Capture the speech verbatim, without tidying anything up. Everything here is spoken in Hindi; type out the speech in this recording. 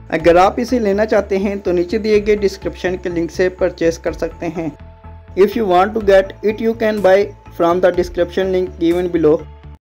अगर आप इसे लेना चाहते हैं तो नीचे दिए गए डिस्क्रिप्शन के लिंक से परचेस कर सकते हैं। If you want to get it you can buy from the description link given below.